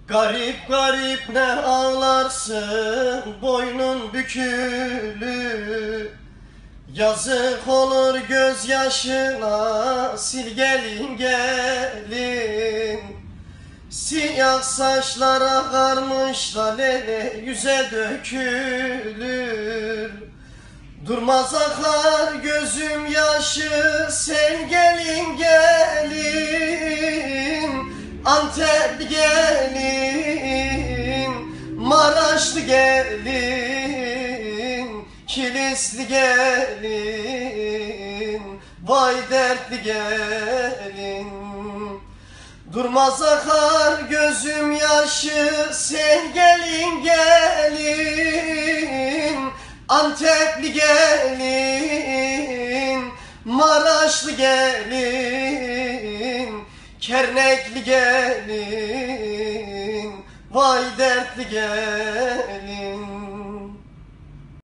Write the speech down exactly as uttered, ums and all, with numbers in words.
Garip garip ne ağlarsın boynun bükülü. Yazık olur gözyaşına, sil gelin gelin. Siyah saçlar ağarmış da lele yüze dökülür. Durmaz akar gözüm yaşı, sen gelin gelin. Antep gelin, Maraşlı gelin, Kilisli gelin, vay dertli gelin. Durmaz akar gözüm yaşı, sen gelin gelin. Antepli gelin, Maraşlı gelin, Kernekli gelin, vay dertli gelin.